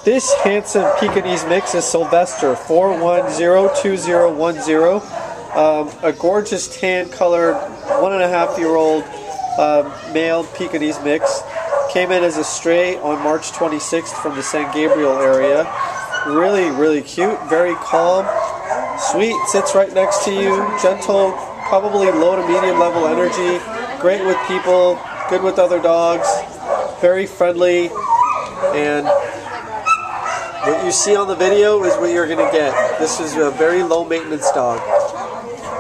This handsome Pekingese mix is Sylvester, 4102010. A gorgeous tan-colored 1.5-year-old male Pekingese mix. Came in as a stray on March 26th from the San Gabriel area. Really, really cute, very calm, sweet, sits right next to you, gentle, probably low to medium level energy, great with people, good with other dogs, very friendly, and what you see on the video is what you're going to get. This is a very low maintenance dog.